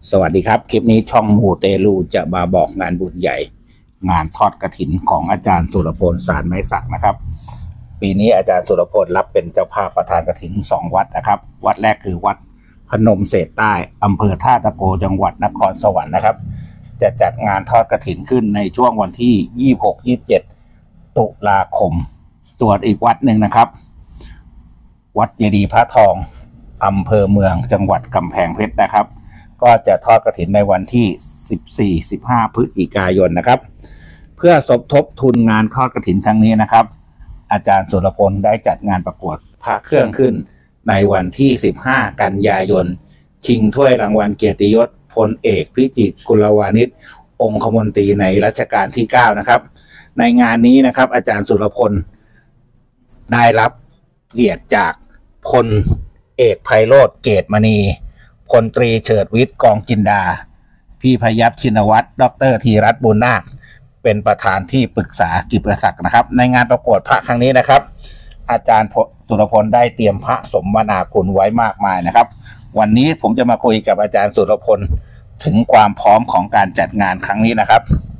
สวัสดีครับคลิปนี้ช่องมูเตลูจะมาบอกงานบุญใหญ่งานทอดกฐินของอาจารย์สุรพลสารไม้สักนะครับปีนี้อาจารย์สุรพลรับเป็นเจ้าภาพประธานกฐิน2 วัดนะครับวัดแรกคือวัดพนมเศษใต้อำเภอท่าตะโกจังหวัดนครสวรรค์นะครับจะจัดงานทอดกฐินขึ้นในช่วงวันที่26-27ตุลาคมส่วนอีกวัดหนึ่งนะครับวัดเจดีย์พระทองอำเภอเมืองจังหวัดกำแพงเพชรนะครับก็จะทอดกฐินในวันที่14-15 พฤศจิกายนนะครับเพื่อสมทบทุนงานทอดกฐินครั้งนี้นะครับอาจารย์สุรพลได้จัดงานประกวดพระเครื่องขึ้นในวันที่15 กันยายนชิงถ้วยรางวัลเกียรติยศพลเอกพิจิตรกุลวานิชองคมนตรีในรัชกาลที่9นะครับในงานนี้นะครับอาจารย์สุรพลได้รับเกียรติจากพลเอกไพโรจน์เกตมณีพลตรีเฉิดวิทย์กองจินดาพี่พยัคฆ์ชินวัตรดร.ธีรัตน์บุญนาคเป็นประธานที่ปรึกษากิจศักดิ์นะครับในงานประกวดพระครั้งนี้นะครับอาจารย์สุรพลได้เตรียมพระสมนาคุณไว้มากมายนะครับวันนี้ผมจะมาคุยกับอาจารย์สุรพลถึงความพร้อมของการจัดงานครั้งนี้นะครับ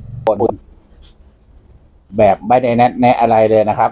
แบบไม่ได้แนะอะไรเลยนะครับ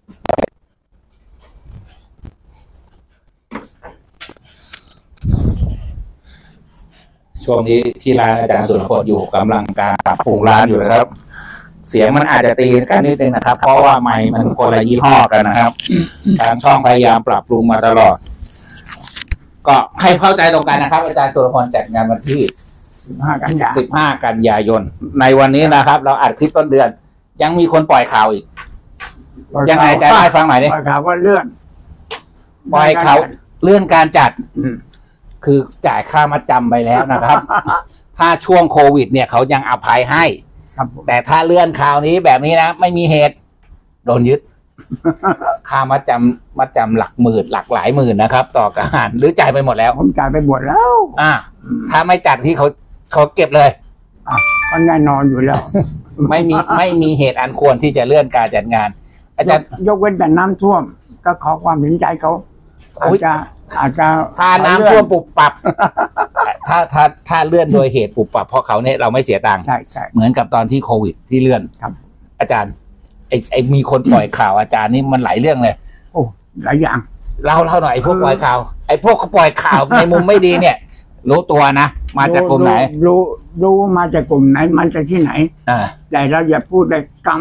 ช่วงนี้ที่ร้านอาจารย์สุรพลอยู่กำลังการปรับปรุงร้านอยู่นะครับเสียงมันอาจจะตีกันนิดนึงนะครับเพราะว่าไมค์มันคนละยี่ห้อกันนะครับทางช่องพยายามปรับปรุงมาตลอดก็ให้เข้าใจตรงกันนะครับอาจารย์สุรพลจัดงานวันที่15 กันยายนในวันนี้นะครับเราอัดคลิปต้นเดือนยังมีคนปล่อยข่าวอีกยังไงจะได้ฟังหน่อยดิปล่อยข่าวว่าเลื่อนปล่อยข่าวเลื่อนการจัดคือจ่ายค่ามัดจำไปแล้วนะครับถ้าช่วงโควิดเนี่ยเขายังอภัยให้แต่ถ้าเลื่อนข่าวนี้แบบนี้นะไม่มีเหตุโดนยึดค่ามัดจำหลักหมื่นหลักหลายหมื่นนะครับต่อการหรือจ่ายไปหมดแล้วผมจ่ายไปหมดแล้วถ้าไม่จัดที่เขาเก็บเลยก็แน่นอนอยู่แล้วไม่มีเหตุอันควรที่จะเลื่อนการจัดงานอาจารย์ยกเว้นแต่น้ำท่วมก็ขอความเห็นใจเขาอาจจะถ้าน้ำท่วมปุบปับถ้าเลื่อนโดยเหตุปุบปับเพราะเขาเนี่ยเราไม่เสียตังค์เหมือนกับตอนที่โควิดที่เลื่อนอาจารย์ไอ้มีคนปล่อยข่าวอาจารย์นี่มันหลายเรื่องเลยโอ้หลายอย่างเล่าหน่อยไอ้พวกปล่อยข่าวไอ้พวกเขาปล่อยข่าวในมุมไม่ดีเนี่ยรู้ตัวนะมาจากกลุ่มไหนรู้มาจากกลุ่มไหนมันจากที่ไหนแต่เราอย่าพูดเลยกรรม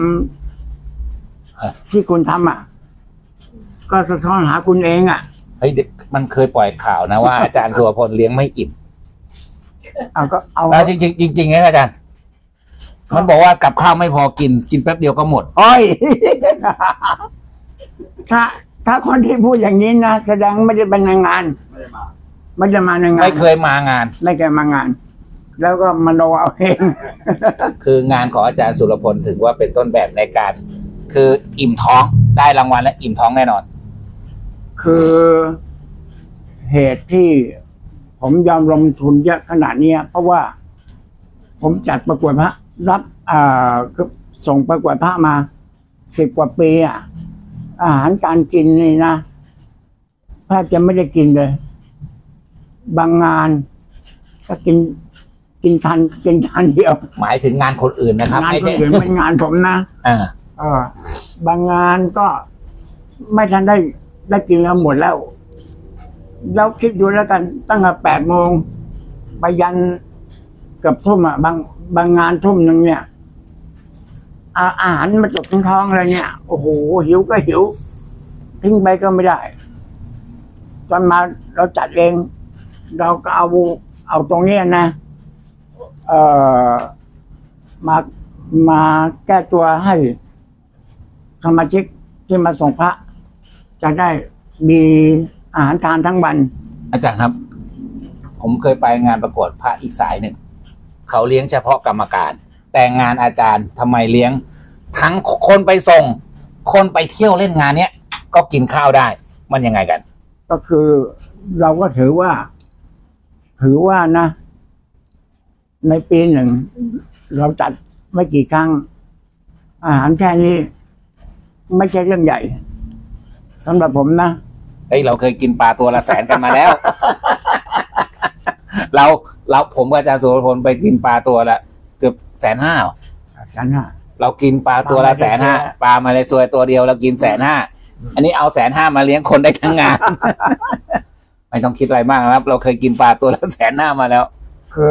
ที่คุณทำก็สะท้อนหาคุณเองเฮ้ยมันเคยปล่อยข่าวนะว่าอาจารย์สุรพลเลี้ยงไม่อิ่มก็เอาแล้วจริงไงอาจารย์มันบอกว่ากับข้าวไม่พอกินแป๊บเดียวก็หมดอ้อยถ้าคนที่พูดอย่างนี้นะแสดงไม่ได้เป็นงานไม่ได้มาในงานไม่เคยมางานไม่เคยมางานแล้วก็มโนเอาเองคืองานของอาจารย์สุรพลถือว่าเป็นต้นแบบในการคืออิ่มท้องได้รางวัลและอิ่มท้องแน่นอนคือเหตุที่ผมยอมลงทุนเยอะขนาดนี้เพราะว่าผมจัดประกวดพระรับส่งประกวดพระมา10 กว่าปีอาหารการกินนี่นะแทบจะไม่ได้กินเลยบางงานก็กินทันเดียวหมายถึงงานคนอื่นนะครับงานคนอื่นเป็นงานผมนะบางงานก็ไม่ทันได้กินแล้วหมดแล้วคิดดูแล้วกันตั้งแต่8 โมงไปยันเกือบทุ่มบางงานทุ่มหนึ่งเนี่ยอาหารมาจบท้องอะไรเนี่ยโอ้โหหิวก็หิวทิ้งไปก็ไม่ได้ตอนมาเราจัดเองเราก็เอาตรงนี้นะมาแก้ตัวให้สมาชิกที่มาส่งพระจะได้มีอาหารทานทั้งวันอาจารย์ครับผมเคยไปงานประกวดพระอีกสายหนึ่งเขาเลี้ยงเฉพาะกรรมการแต่งานอาจารย์ทำไมเลี้ยงทั้งคนไปส่งคนไปเที่ยวเล่นงานเนี้ยก็กินข้าวได้มันยังไงกันก็คือเราก็ถือว่านะในปีหนึ่งเราจัดไม่กี่ครั้งอาหารแค่นี้ไม่ใช่เรื่องใหญ่สำหรับผมนะเราเคยกินปลาตัวละ100,000กันมาแล้ว เราแล้วผมกับอาจารย์สุรพลไปกินปลาตัวละเกือบ150,000 150,000 เรากินปลาตัวละ150,000ปลามาเลซวยตัวเดียวเรากิน150,000อันนี้เอา150,000มาเลี้ยงคนได้ทั้งงาน ไม่ต้องคิดอะไรมากครับ เราเคยกินปลาตัวละ150,000มาแล้วคื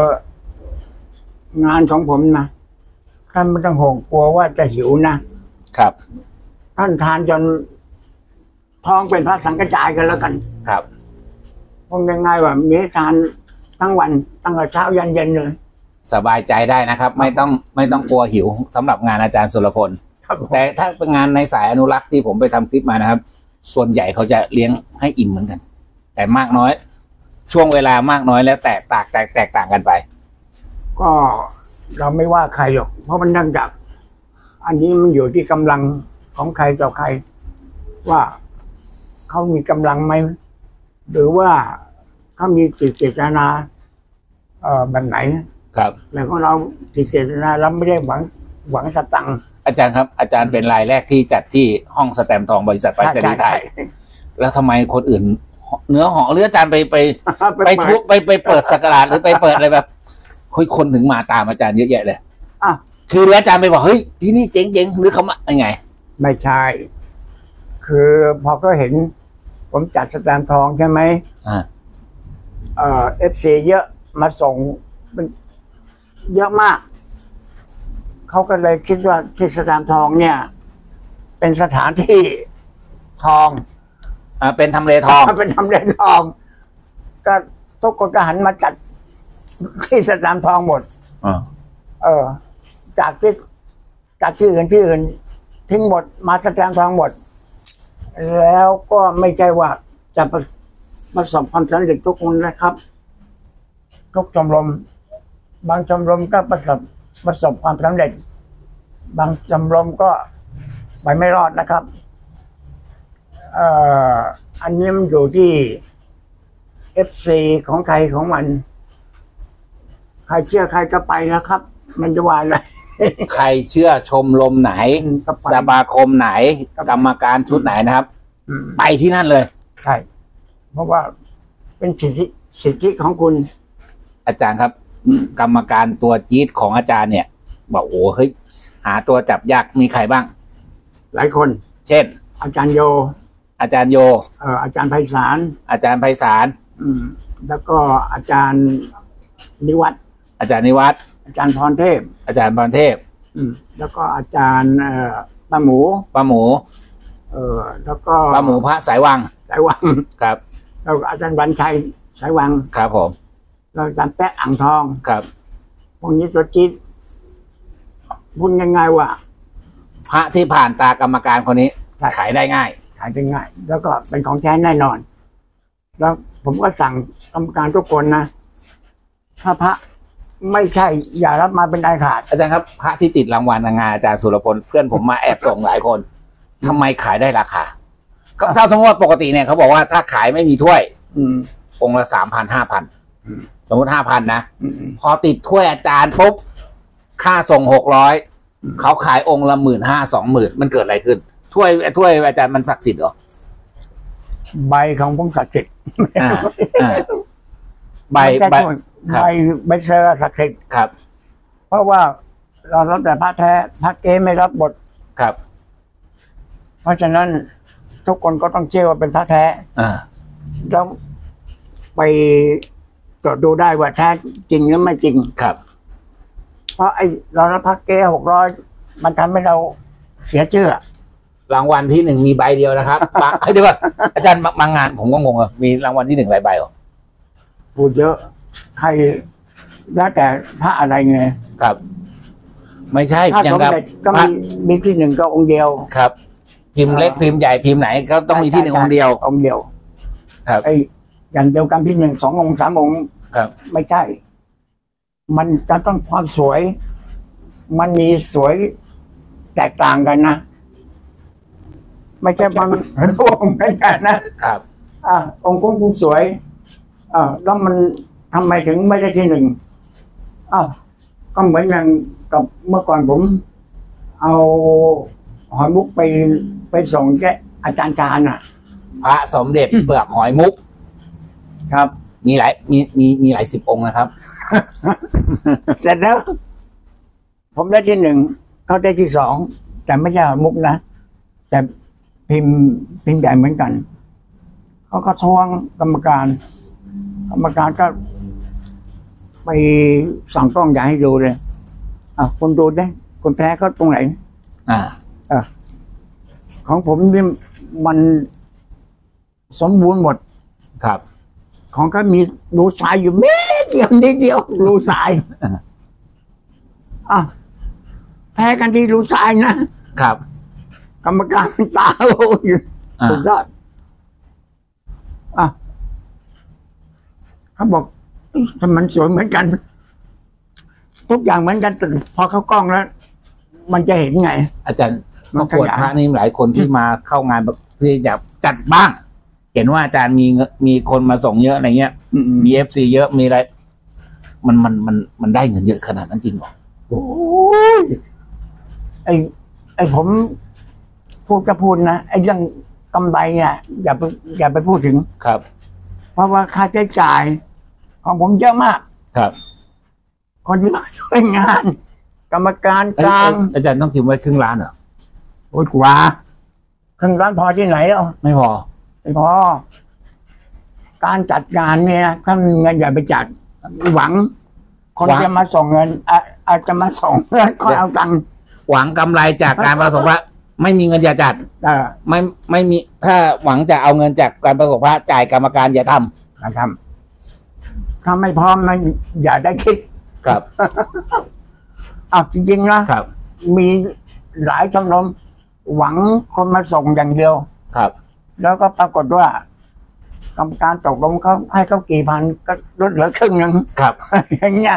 องานของผมนะท่านไม่ต้องห่วงกลัวว่าจะหิวนะครับท่านทานจนท้องเป็นพระสังกระจายกันแล้วกันครับผมยังไงว่ามีทานทั้งวันตั้งแต่เช้ายันเย็นเลยสบายใจได้นะครับไม่ต้องกลัวหิวสำหรับงานอาจารย์สุรพลแต่ถ้าเป็นงานในสายอนุรักษ์ที่ผมไปทำคลิปมานะครับส่วนใหญ่เขาจะเลี้ยงให้อิ่มเหมือนกันแต่มากน้อยช่วงเวลามากน้อยแล้วแตกต่างกันไปก็เราไม่ว่าใครหรอกเพราะมันเนื่องจากอันนี้มันอยู่ที่กำลังของใครต่อใครว่าเขามีกำลังไหมหรือว่าเขามีจิตเจตนาแบบไหนครับแล้วก็เราจิตเจตนาเราไม่ได้หวังสตังค์อาจารย์ครับอาจารย์เป็นรายแรกที่จัดที่ห้องสแตมป์ทองบริษัทไปรษณีย์ไทยแล้วทำไมคนอื่นเนื้อหอเลืออาจารย์ไปชุบไปเปิดสักการะหรือไปเปิดอะไรแบบคนถึงมาตามอาจารย์เยอะแยะเลยคือเรืออาจารย์ไปบอกเฮ้ยที่นี่เจ๋งหรือเขามายังไงไม่ใช่คือพอก็เห็นผมจัดสแตมป์ทองใช่ไหมFC เยอะมาส่งเป็นเยอะมากเขาก็เลยคิดว่าที่สแตมป์ทองเนี่ยเป็นสถานที่ทองเป็นทำเลทองเป็นทำเลทองก็ทุกคนก็หันมาจัดที่สแตมป์ทองหมดจากที่อื่นทิ้งหมดมาสแตมป์ทองหมดแล้วก็ไม่ใช่ว่าจะประสบความสำเร็จทุกคนนะครับทุกชมรมบางชมรมก็ประสบความสำเร็จบางชมรมก็ไปไม่รอดนะครับอันนี้มันอยู่ที่ FC ของใครของมันใครเชื่อใครก็ไปนะครับมันจะว่าอะไรใครเชื่อชมรมไหนสมาคมไหนกรรมการชุดไหนนะครับไปที่นั่นเลยใช่เพราะว่าเป็นสิทธิของคุณอาจารย์ครับกรรมการตัวจี๊ดของอาจารย์เนี่ยบอกโอ้เฮ้ยหาตัวจับยากมีใครบ้างหลายคนเช่นอาจารย์โยอาจารย์ไพศาลอาจารย์แล้วก็อาจารย์นิวัฒน์อาจารย์พรเทพแล้วก็อาจารย์ป้าหมูแล้วก็ป้าหมูพระสายวังครับแล้วอาจารย์วันชัยสายวังครับผมแล้วอาจารย์แป๊ะอ่างทองครับพวกนี้ตัวจี๊ดพูดง่ายๆว่าพระที่ผ่านตากรรมการคนนี้ขายได้ง่ายแล้วก็เป็นของแท้แน่นอนแล้วผมก็สั่งกรรมการทุกคนนะถ้าพระไม่ใช่อย่ารับมาเป็นอันขาดอาจารย์ครับพระที่ติดรางวัลงานอาจารย์สุรพลเพื่อนผมมาแอบส่งหลายคนทำไมขายได้ราคาก็ถ้าสมมติว่าปกติเนี่ยเขาบอกว่าถ้าขายไม่มีถ้วยองค์ละ3,000-5,000สมมติ5,000นะพอติดถ้วยอาจารย์ปุ๊บค่าส่ง600เขาขายองค์ละ15,000-20,000มันเกิดอะไรขึ้นถ้วยอาจารย์มันศักดิ์สิทธิ์เหรอใบของผมศักดิ์สิทธิ์ใบเซอร์ศักดิ์สิทธิ์ครับเพราะว่าเรารับแต่พระแท้พระเก๊ไม่รับบทครับเพราะฉะนั้นทุกคนก็ต้องเชื่อว่าเป็นพระแท้แล้วไปตรวจดูได้ว่าแท้จริงหรือไม่จริงครับเพราะเรารับพระเก๊600มันทำให้เราเสียชื่อรางวัลที่1มีใบเดียวนะครับเดี๋ยวก่อนอาจารย์บางงานผมก็งงอ่ะมีรางวัลที่1หลายใบเหรอพูดเยอะใครแล้วแต่พระอะไรไงครับไม่ใช่อย่างกับก็มีที่1ก็องค์เดียวครับพิมพ์เล็กพิมพ์ใหญ่พิมพ์ไหนก็ต้องมีที่1องค์เดียวครับอย่างเดียวกันที่1 2 องค์ 3 องค์ครับไม่ใช่มันจะต้องความสวยมันมีสวยแตกต่างกันนะไม่ใช่บางองค์กันนะครับองค์กุ้งสวยแล้วมันทำไมถึงไม่ได้ที่1ก็เหมือนอย่างกับเมื่อก่อนผมเอาหอยมุกไปส่งแกอาจารย์ชาญพระสมเด็จเปลือกหอยมุกครับมีหลายสิบองค์นะครับเสร็จแล้ว ผมได้ที่ 1เขาได้ที่ 2แต่ไม่ใช่มุกนะแต่พิมพ์ใหญ่เหมือนกันเขาก็ทวงกรรมการก็ไปสั่งกล้องใหญ่ให้ดูเลยคุณดูได้คุณแพ้เขาตรงไหนของผมนี่มันสมบูรณ์หมดครับของก็มีรูทรายอยู่เม็ดเดียวนิดเดียวรูทรายแพ้กันที่รูทรายนะครับกรรมการตาโลอยู่สุดยอดเขาบอกถ้ามันสวยเหมือนกันทุกอย่างเหมือนกันแต่พอเข้ากล้องแล้ว มันจะเห็นไงอาจารย์ประกวดพระนี่หลายคนที่มาเข้างานที่จะจัดบ้างเห็นว่าอาจารย์มีคนมาส่งเยอะอะไรเงี้ยมีFCเยอะมีอะไรมันได้เงินเยอะขนาดนั้นจริงหรอโอ้ยไอ้ผมพูดนะไอ้เรื่องกำไรเนี่ยอย่าไปพูดถึงครับเพราะว่าค่าใช้จ่ายของผมเยอะมากครับคนที่มาช่วยงาน กรรมการกลางอาจารย์ต้องคิดไว้ครึ่งล้านเหรอโอ้ยกว่าครึ่งล้านพอที่ไหนแล้วไม่พอการจัดงานเนี่ยถ้ามีเงินอย่าไปจัดหวังคนจะมาส่งเงินอาจจะมาส่งแล้วก็เอาตังค์หวังกำไรจากการประสบพระไม่มีเงินอย่าจัดไม่มีถ้าหวังจะเอาเงินจากการประสบพระจ่ายกรรมการอย่าทำถ้าไม่พร้อมมันอย่าได้คิดครับจริงๆนะครับมีหลายชมรมหวังคนมาส่งอย่างเดียวครับแล้วก็ปรากฏว่ากรรมการตกลงเขาให้เขากี่พันก็ลดเหลือครึ่งนึงครับอย่างเงี้ย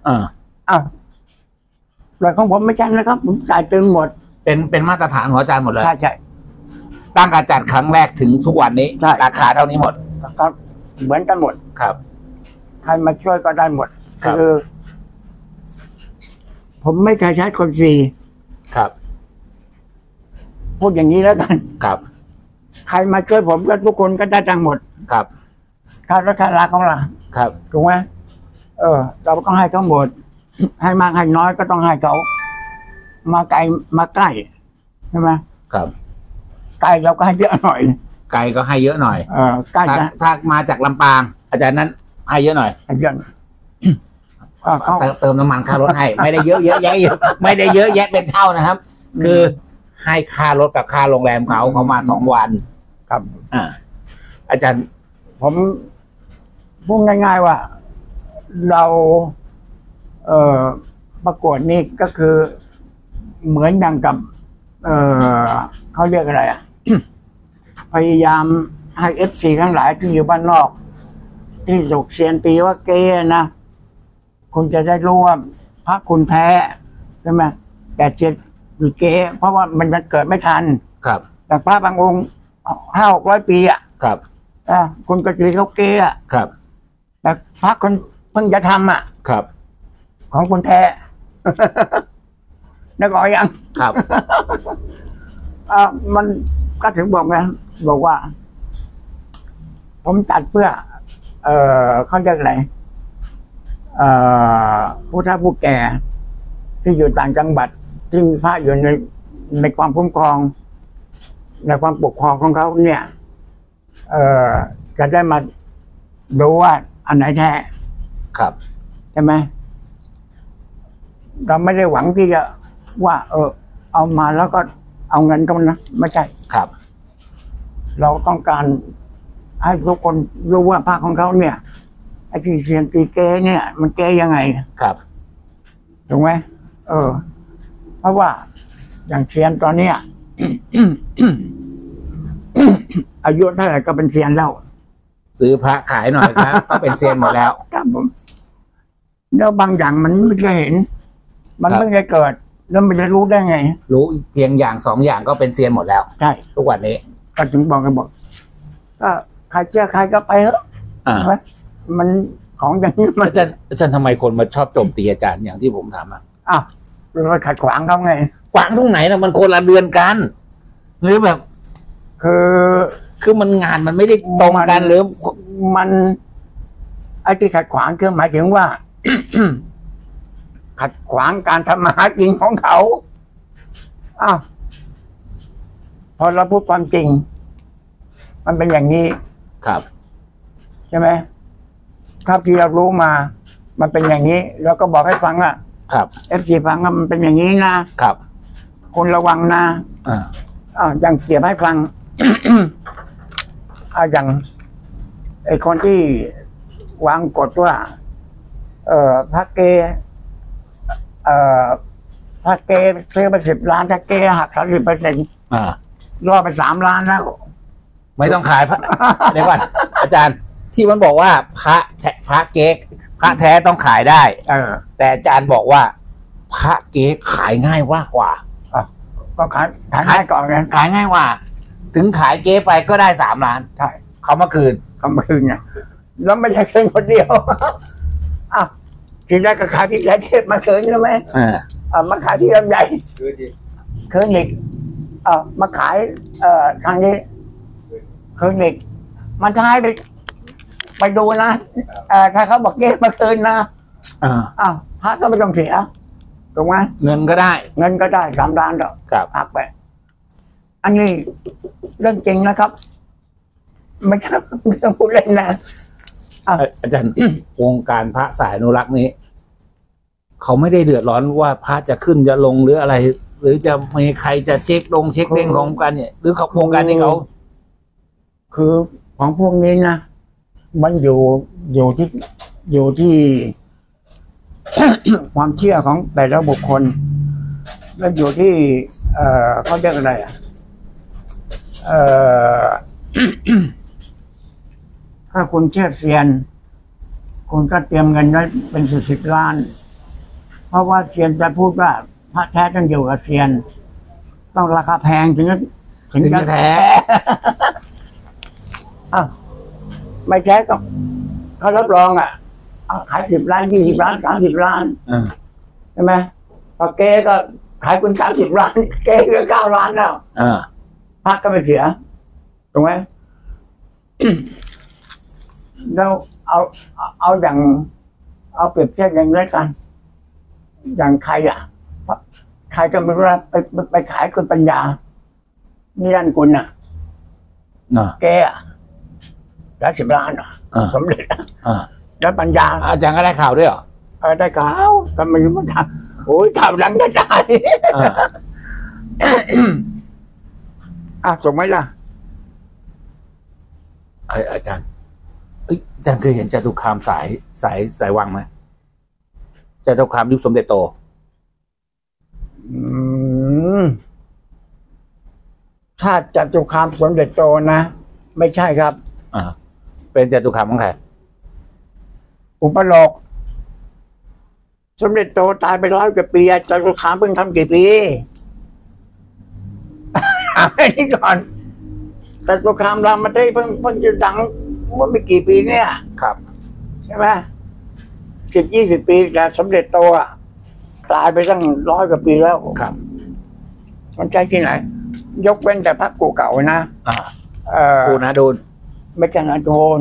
แต่ของผมไม่ใช่นะครับผมจ่ายเต็มหมดเป็นมาตรฐานของอาจารย์หมดเลยใช่ตั้งการจัดครั้งแรกถึงทุกวันนี้ราคาเท่านี้หมดก็เหมือนกันหมดครับใครมาช่วยก็ได้หมดคือผมไม่เคยใช้คนฟรีครับพูดอย่างนี้แล้วกันครับใครมาช่วยผมก็ทุกคนก็ได้ตังค์หมดครับค่ารักษาของเราครับถูกไหมเราก็ให้ทั้งหมดให้มากให้น้อยก็ต้องให้เขามาไกลมาใกล้ใช่ไหมครับไกลเราก็ให้เยอะหน่อยไกลก็ให้เยอะหน่อยใกล้ถ้ามาจากลำปางอาจารย์นั้นให้เยอะหน่อยเยอะเติมน้ำมันค่ารถให้ไม่ได้เยอะแยะไม่ได้เยอะแยะเป็นเท่านะครับคือให้ค่ารถกับค่าโรงแรมเขามา2 วันครับอาจารย์ผมพูดง่ายๆว่าเราประกวดนี่ก็คือเหมือนอย่างกับเขาเรียกอะไรพยายามให้ FC ทั้งหลายที่อยู่บ้านนอกที่ถูกเซียนตีว่าเกนะคุณจะได้รู้ว่าพระคุณแพ้ใช่ไหมแต่เจ็ดหรือเกเพราะว่ามันเกิดไม่ทันครับแต่พระบางองค์500-600 ปีครับคุณก็ตีเขาเกครับแต่พระคนเพิ่งจะทำครับของคุณแท้นึกออกยังครับมันก็ถึงบอกว่าผมจัดเพื่อเขาเรียกอะไรผู้เฒ่าผู้แก่ที่อยู่ต่างจังหวัดที่มีพระอยู่ในความคุ้มครองในความปกครองของเขาเนี่ยจะได้มาดูว่าอันไหนแท้ครับใช่ไหมเราไม่ได้หวังที่จะว่าเอามาแล้วก็เอาเงินกันนะไม่ใช่ครับเราต้องการให้ทุกคนรู้ว่าพระของเขาเนี่ยไอ้ที่เสียงตีเกเนี่ยมันเกยังไงครับถูกไหมเพราะว่าอย่างเซียนตอนเนี้ย อายุเท่าไหร่ก็เป็นเซียนแล้วซื้อพระขายหน่อยครับก็เป็นเซียนหมดแล้วครับผมแล้วบางอย่างมันไม่เคยเห็นมันไม่เคยเกิดแล้วมันจะรู้ได้ไงรู้เพียงอย่าง2 อย่างก็เป็นเซียนหมดแล้วใช่ทุกวันนี้ก็ถึงบอกก็ใครเชื่อใครก็ไปเถอะมันของอย่างนี้อาจารย์ทำไมคนมาชอบโจมตีอาจารย์อย่างที่ผมถามเราขัดขวางเขาไงขวางตรงไหนนะมันคนละเดือนกันหรือแบบคือมันงานมันไม่ได้ตรงกันหรือมันอ้ที่ขัดขวางคือหมายถึงว่า ขัดขวางการทำมาหากินของเขาอ้าวพอเราพูดความจริง มันเป็นอย่างนี้ครับใช่ไหมครับที่เรารู้มา มันเป็นอย่างนี้เราก็บอกให้ฟังอ่ะครับ FCฟังว่ามันเป็นอย่างนี้นะครับคุณระวังนะอย่างเก็บให้ฟัง อย่างไอ้คนที่วางกฎว่าพระเกพระเกซื้อไป10 ล้านพระเกหัก30%รอไป3 ล้านแล้วไม่ต้องขายพระเดี๋ยวก่อนอาจารย์ที่มันบอกว่าพระเก๊พระแท้ต้องขายได้แต่อาจารย์บอกว่าพระเก๊ขายง่ายกว่าก็ขายง่ายก่อนไงขายง่ายกว่าถึงขายเก๊ไปก็ได้3 ล้านใช่เขามาคืนไงแล้วไม่ใช่เพียงคนเดียวทีแรกก็ขายที่ไรเทพมาคืนใช่ไหมมาขายที่ลำใหญ่คืนอีกมาขายทางนี้คืนอีกมันท้ายไปดูนะถ้าเขาบอกเก๊มาคืนนะพระก็ไม่ต้องเสียถูกไหมเงินก็ได้ 3 ล้านต่อหักไปอันนี้เรื่องจริงนะครับไม่ใช่เรื่องพูดเล่นนะอาจารย์ วงการพระสายอนุรักษ์นี้เขาไม่ได้เดือดร้อนว่าพระจะขึ้นจะลงหรืออะไร หรือจะมีใครจะเช็คเด้งของกันเนี่ยหรือเขาโครงการนี้เขาคือของพวกนี้นะมันอยู่ที่ ความเชื่อของแต่ละบุคคลแล้วอยู่ที่เขาเรียกอะไรถ้าคุณเชื่อเซียนคุณก็เตรียมเงินไว้เป็น10 ล้านเพราะว่าเซียนจะพูดว่าพระแท้ต้องอยู่กับเซียนต้องราคาแพงถึงจะแท้ไม่แท้ก็เขารับรองขาย10 ล้าน20 ล้าน30 ล้านใช่ไหมพอเก๊ก็ขายคุณ30 ล้านเก๊ก็9 ล้านแล้วพระก็ไม่เสียถูกไหมแล้วเอาอย่างเอาเปรียบเทียบอย่างนี้กันอย่างใครก็ไม่รู้ไปขายคุณปัญญานี่ด้านคุณแกได้10 ล้านสำเร็จแล้วปัญญาอาจารย์ก็ได้ข่าวด้วยเหรอได้ข่าวทำไมไม่ได้โอ้ยข่าวหลังก็ได้ส่งไหมล่ะอาจารย์อาจารย์เคยเห็นจตุคามสายวังไหมจตุคามยุคสมเด็จโตถ้าจตุคามสมเด็จโตนะไม่ใช่ครับเป็นจตุคามของใครอุปโลกสมเด็จโตตายไป100 กว่าปีจตุคามเพิ่งทำกี่ปีไอ้นี่ก่อนจตุคามรามเทพเพิ่งจะดังว่าไม่กี่ปีเนี่ยครับใช่ไหม10-20 ปีแต่สมเด็จโตตายไปตั้ง100 กว่าปีแล้วครับมันใช่ที่ไหนยกเว้นแต่พระกูเก่านะกูนาโดนไม่ใช่นาโดน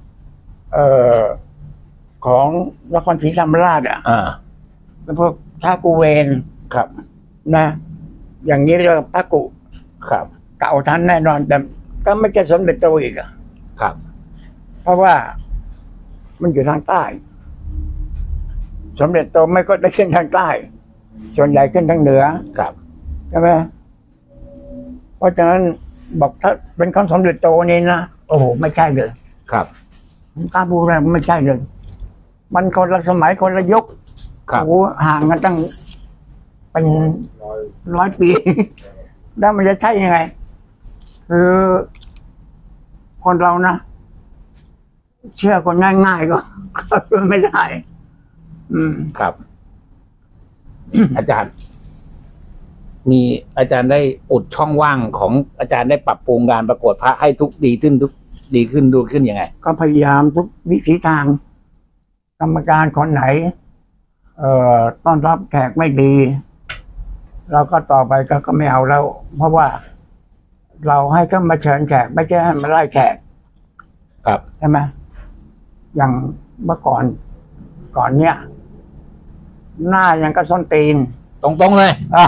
ของนครศรีธรรมราชแล้วพวกท่ากูเวนครับนะอย่างนี้เรียกพระกูครับเก่าทันแน่นอนแต่ก็ไม่ใช่สมเด็จโตอีกครับเพราะว่ามันอยู่ทางใต้สมเด็จโตไม่ก็ได้ขึ้นทางใต้ส่วนใหญ่ขึ้นทางเหนือครับใช่ไหมเพราะฉะนั้นบอกถ้าเป็นคำสมเด็จโตนี้นะโอ้โหไม่ใช่เลยครับกล้าพูดเลยไม่ใช่เลยมันคนละสมัยคนละยุคโอ้ห่างกันตั้งเป็น100 ปีแล้วมันจะใช่ยังไงคือคนเรานะเชื่อคนง่ายๆก็ไม่ได้ครับ อาจารย์มีอาจารย์ได้อุดช่องว่างของอาจารย์ได้ปรับปรุงการประกวดพระให้ดีขึ้นยังไงก็พยายามทุกวิถีทางกรรมการคนไหนต้อนรับแขกไม่ดีเราก็ต่อไปก็ไม่เอาแล้วเพราะว่าเราให้เขามาเชิญแขกไม่ใช่ให้มาไล่แขกครับใช่ไหมอย่างเมื่อก่อนเนี้ยหน้ายังก็ส้นตีนตรงๆเลย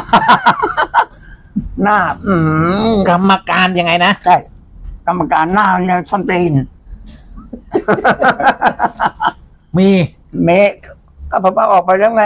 หน้ากรรมการยังไงนะใช่ กรรมการหน้ายังส้นตีนมีเมฆก็พอออกไปแล้วไง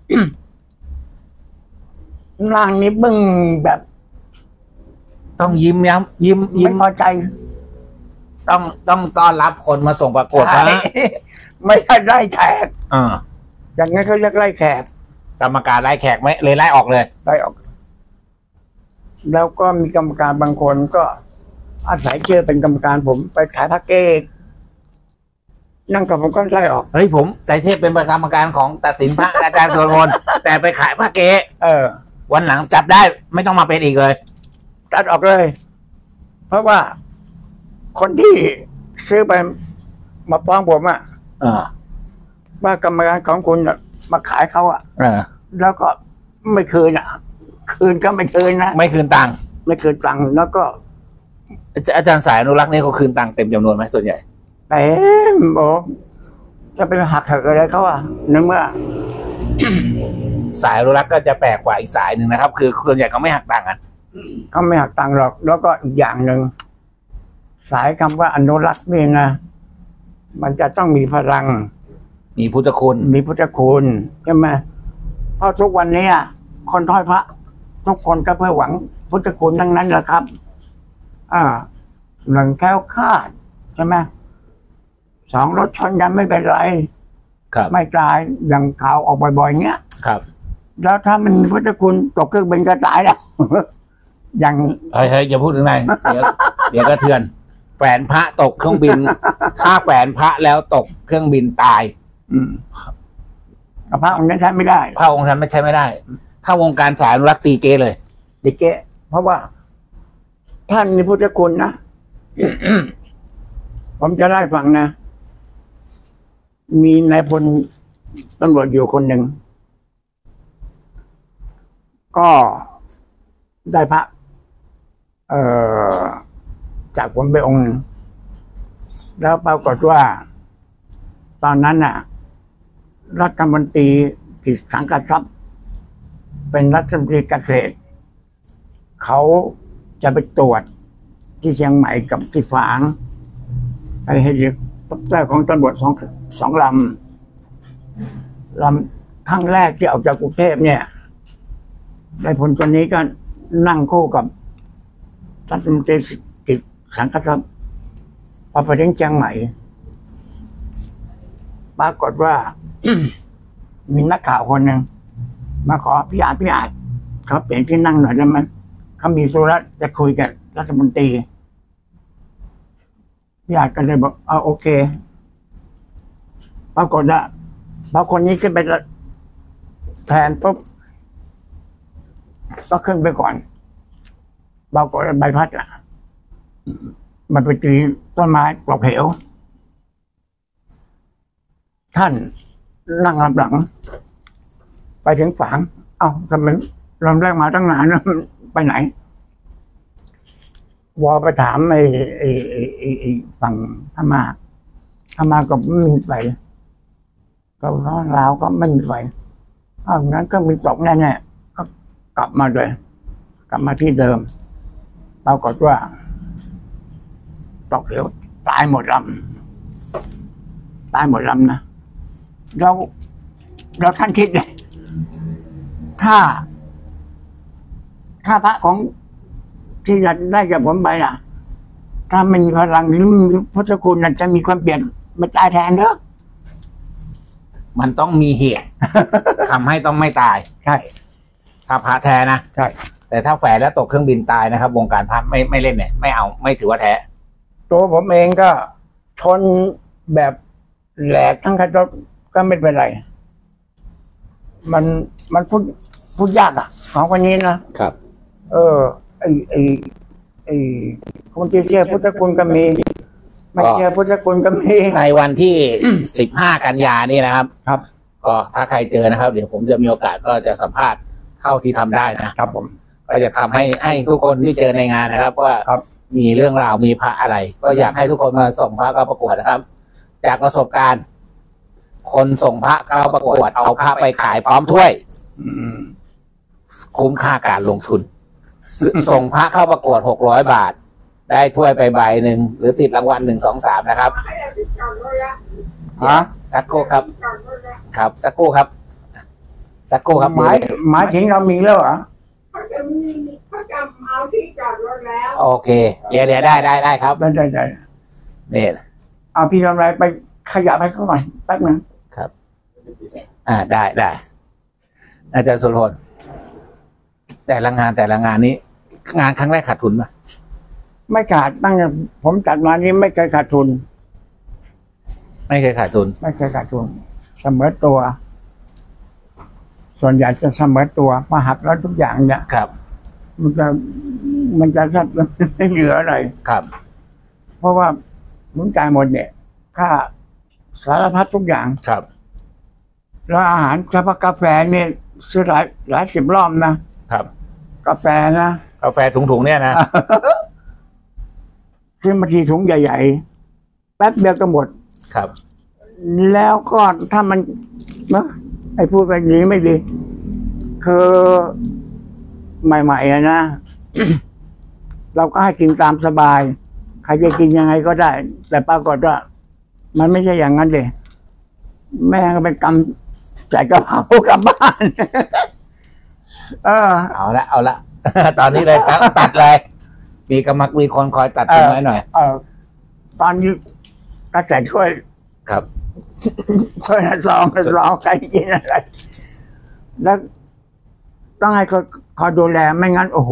นั่งนี้บึ้งแบบต้องยิ้มย้ำยิ้มไม่พอใจต้องต้อนรับคนมาส่งประกวดนะไม่ใช่ไล่แขกอย่างงั้นเขาเรียกไล่แขกกรรมการไล่แขกไหมเลยไล่ออกเลยไล่ออก แล้วก็มีกรรมการบางคนก็อาศัยเชื่อเป็นกรรมการผมไปขายพระเกศนั่งกับผมก็ไล่ออกเฮ้ยผมใจเทพเป็นกรรมการของตัดสินพระอาจารย์สุรพล แต่ไปขายพระเกศวันหลังจับได้ไม่ต้องมาเป็นอีกเลยตัดออกเลย เพราะว่าคนที่ซื้อไปมาฟ้องผมว่ากรรมการของคุณมาขายเขาแล้วก็ไม่คืนคืนก็ไม่คืนนะไม่คืนตังค์ไม่คืนตังค์แล้วก็อาจารย์สายอนุรักษ์เนี่ยเขาคืนตังค์เต็มจำนวนไหมส่วนใหญ่แต่บอกจะเป็นหักเถิกอะไรเขาในเมื่อสายอนุรักษ์ก็จะแปลกกว่าอีกสายหนึ่งนะครับคือส่วนใหญ่เขาไม่หักตังค์กันเขาไม่หักตังค์หรอกแล้วก็อีกอย่างหนึ่งสายคำว่าอนุรักษ์นี่นะมันจะต้องมีพลังมีพุทธคุณใช่ไหมเพราะทุกวันนี้คนทอดพระทุกคนก็เพื่อหวังพุทธคุณทั้งนั้นแหละครับหนึ่งแคล้วคลาดใช่ไหมสองรถชนกันไม่เป็นไรไม่ตายอย่างข่าวออกบ่อยๆเงี้ยแล้วถ้ามันมีพุทธคุณตกเครื่องบินก็ตายแล้วอย่างเฮ้ยอย่าพูดถึงไหนเดี๋ยวก็เถื่อนแฝนพระตกเครื่องบินถ้าแฝนพระแล้วตกเครื่องบินตายพระองค์นั้นใช้ไม่ได้พระองค์นั้นไม่ใช้ไม่ได้ถ้าวงการสายอนุรักษ์ตีเกเลยตีเกเพราะว่าท่านมีพุทธคุณนะ ผมจะได้ฟังนะมีนายพลตำรวจอยู่คนหนึ่งก็ได้พระจากผมไปองค์แล้วปรากฏว่าตอนนั้นรัฐมนตรีกิจสังกัดทรัพย์เป็นรัฐมนตรีเกษตรเขาจะไปตรวจที่เชียงใหม่กับที่ฝางไปให้เรียกเจ้าของตำรวจสองลำครั้งแรกที่ออกจากกรุงเทพเนี่ยนายพลคนนี้ก็นั่งคู่กับรัฐมนตรีกิจสังกัดทรัพย์พอไปถึงเชียงใหม่ปรากฏว่า มีนักข่าวคนหนึ่งมาขอพี่อาจเขาเปลี่ยนที่นั่งหน่อยได้ไหมเขามีธุระจะคุยกับรัฐมนตรีพี่อาจก็เลยบอกโอเคปรากฏว่าพอคนนี้ขึ้นไปแทนปุ๊บก็ขึ้นไปก่อนปรากฏใบพัดมันไปตีต้นไม้ปลอกเหวท่านนั่งรับหลังไปถึงฝางทำไมลำแรกมาตั้งนานไปไหนวอไปถามไอ้ฝั่งพม่าก็ไม่มีไฟก็ลาวก็ไม่มีไฟงั้นก็มีตกแน่ๆก็กลับมาเลยกลับมาที่เดิมปรากฏว่าตกเหวตายหมดลำนะแล้วท่านคิดเลยถ้าพระของที่อยากได้จากผมไปถ้าไม่มีพลังหรือพุทธคุณจะมีความเปลี่ยนมาตายแทนเด้อมันต้องมีเหตุ ทำให้ต้องไม่ตายใช่ถ้าพระแท้นะใช่แต่ถ้าแฝงแล้วตกเครื่องบินตายนะครับวงการพระไม่เล่นเนี่ยไม่เอาไม่ถือว่าแท้ตัวผมเองก็ทนแบบแหลกทั้งคันรถก็ไม่เป็นไรมันพูดยากของคนนี้นะครับไอ้คนที่เชื่อพุทธคุณก็มีไม่เชื่อพุทธคุณก็มีในวันที่ 15 กันยานี่นะครับก็ถ้าใครเจอนะครับเดี๋ยวผมจะมีโอกาสก็จะสัมภาษณ์เท่าที่ทำได้นะครับผมก็จะทำให้ทุกคนที่เจอในงานนะครับว่ามีเรื่องราวมีพระอะไรก็อยากให้ทุกคนมาส่งพระเข้าประกวดนะครับจากประสบการณ์คนส่งพระเข้าประกวดเอาพระไปขายพร้อมถ้วยคุ้มค่าการลงทุน ส่งพระเข้าประกวด600 บาท ได้ถ้วยไปใบหนึ่งหรือติดรางวัล1 2 3นะครับสักครู่ครับครับสักครู่ครับสักครู่ครับหมายถึงเรามีแล้วเหรอเขาจะเอาที่จอดรถแล้วโอเคเดี๋ยวได้ครับได้นี่เอาพี่ทำอะไรไปขยับให้เขาหน่อยแป๊บนึงครับได้อาจารย์สุรพลแต่ละงานนี้งานครั้งแรกขาดทุนป่ะไม่ขาดตั้งแต่ผมจัดมานี้ไม่เคยขาดทุนไม่เคยขาดทุนเสมอตัวส่วนใหญ่จะเสมอตัวมาหักแล้วทุกอย่างเนี่ยครับมันจะไม่เหลืออะไรครับเพราะว่าผมจ่ายหมดเนี่ยค่าสารพัดทุกอย่างครับแล้วอาหารเฉพาะกาแฟเนี่ยซื้อหลาย10 รอบนะครับกาแฟถุงเนี่ยนะซื้อมาทีถุงใหญ่ๆแป๊บเดียวก็หมดครับแล้วก็ถ้ามันนะไอ้พูดแบบนี้ไม่ดีคือใหม่ๆนะ เราก็ให้กินตามสบายใครจะกินยังไงก็ได้ แต่ปรากฏว่ามันไม่ใช่อย่างนั้นเลยแม่ก็เป็นกำใส่กระเป๋ากลับบ้านเอาละตอนนี้เลยตัดเลยมีคนคอยตัดทิ้งไว้หน่อยตอนนี้ก็แต่ช่วยครับช่วยซองใครกินอะไรแล้วต้องให้เขาดูแลไม่งั้นโอ้โห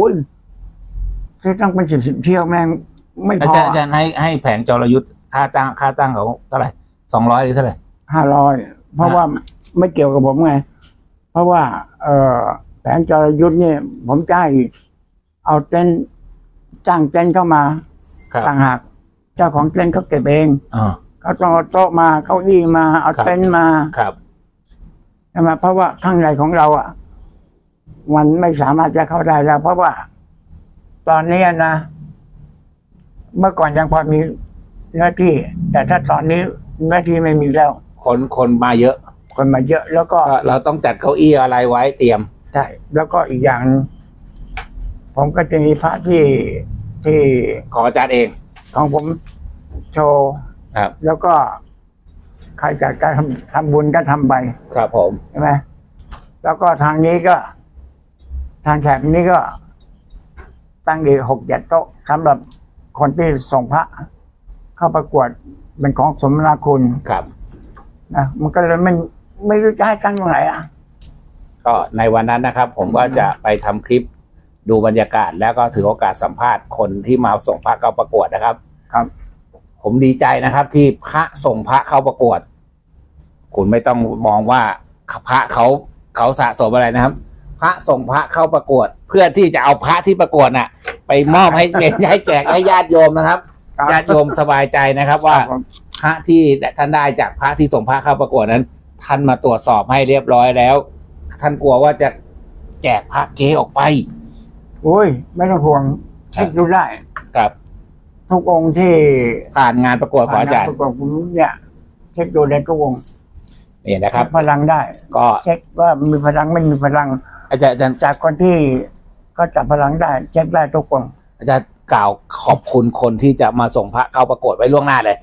ต้องเป็น10 เที่ยวแม่งไม่พออาจารย์ให้แผงจรยุทธ์ค่าจ้างเขาเท่าไหร่200หรือเท่าไหร่ 500เพราะว่าไม่เกี่ยวกับผมไงเพราะว่าแผงจรยุทธ์เนี่ยผมจ่ายเอาเต้นจ้างเต้นเข้ามาต่างหากเจ้าของเต้นเขาเก็บเองเขาต้องเอาโต๊ะมาเก้าอี้มาเอาเต็นท์มาครับใช่ไหมเพราะว่าข้างในของเราอ่ะมันไม่สามารถจะเข้าได้แล้วเพราะว่าตอนนี้นะเมื่อก่อนยังพอมีเนื้อที่แต่ถ้าตอนนี้เนื้อที่ไม่มีแล้วคนมาเยอะแล้วก็เราต้องจัดเก้าอี้อะไรไว้เตรียมใช่แล้วก็อีกอย่างผมก็จะมีพระที่ของอาจารย์เองของผมโชว์แล้วก็ใครจัดการทำบุญก็ทำไปครับผมใช่ไหมแล้วก็ทางนี้ก็ทางแถบนี้ก็ตั้งดี6-7 โต๊ะสำหรับคนที่ส่งพระเข้าประกวดเป็นของสมนาคุณครับนะมันก็เลยไม่รู้จะให้ตั้งตรงไหนก็ในวันนั้นนะครับผมก็จะไปทำคลิปดูบรรยากาศแล้วก็ถือโอกาสสัมภาษณ์คนที่มาส่งพระเข้าประกวดนะครับผมดีใจนะครับที่พระส่งพระเข้าประกวดคุณไม่ต้องมองว่าพระเขาสะสมอะไรนะครับพระส่งพระเข้าประกวดเพื่อที่จะเอาพระที่ประกวดน่ะไปมอบให้แจกให้ญาติโยมนะครับญาติโยมสบายใจนะครับว่าพระที่ท่านได้จากพระที่ส่งพระเข้าประกวดนั้นท่านมาตรวจสอบให้เรียบร้อยแล้วท่านกลัวว่าจะแจกพระเก๊ออกไปโอ้ยไม่ต้องห่วงเช็คดูได้ครับทุกองค์ที่ผ่านงานประกวดของอาจารย์ประกวดผมเนี่ยเช็คดูได้ทุกองค์นี่นะครับพลังได้ก็เช็คว่ามีพลังไม่มีพลังอาจารย์จากคนที่ก็จับพลังได้เช็คได้ทุกองค์อาจารย์กล่าวขอบคุณคนที่จะมาส่งพระเข้าประกวดไว้ล่วงหน้าเลย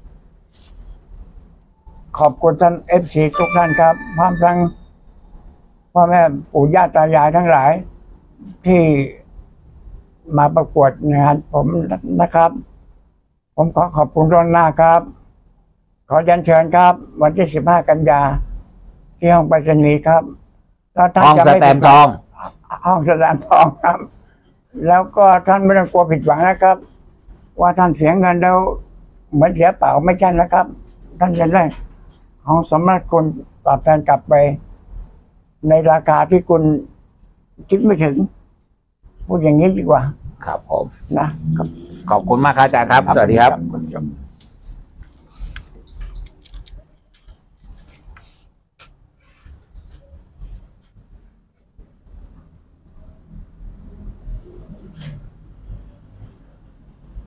ขอบคุณท่าน FC ทุกท่านครับพร้อมทั้งพ่อแม่ปู่ย่าตายายทั้งหลายที่มาประกวดงานผมนะครับผมขอขอบคุณล่วงหน้าครับขอเรียนเชิญครับวันที่15 กันยาที่ห้องไปรษณีย์ครับห้องสแตมป์ทองห้องสแตมป์ทองครับแล้วก็ท่านไม่ต้องกลัวผิดหวังนะครับว่าท่านเสียเงินแล้วเหมือนเสียเปล่าไม่ใช่นะครับท่านจะได้ของสมนาคุณตอบแทนกลับไปในราคาที่คุณคิดไม่ถึงพูดอย่างนี้ดีกว่าครับผมนะขอบคุณมากครับอาจารย์ครับสวัสดีครับ